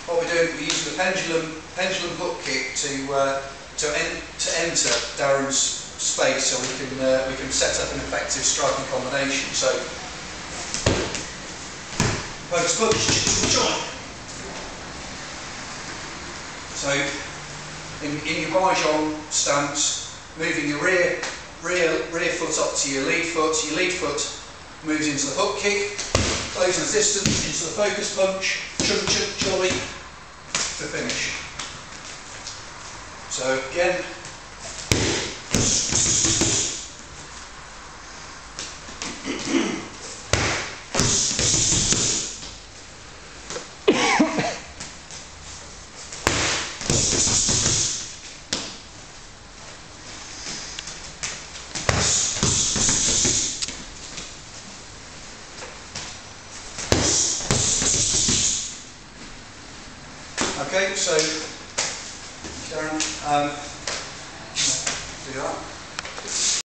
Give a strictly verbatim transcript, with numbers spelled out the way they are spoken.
what we're doing, we're using the pendulum pendulum hook kick to uh, to, en to enter Darren's space, so we can uh, we can set up an effective striking combination. So, focus punch, join. So, in, in your Mahjong stance, moving your rear rear rear foot up to your lead foot. Your lead foot moves into the hook kick, closing the distance into the focus punch, chunk chunk jolly to finish. So again, okay, so Darren, um, do that.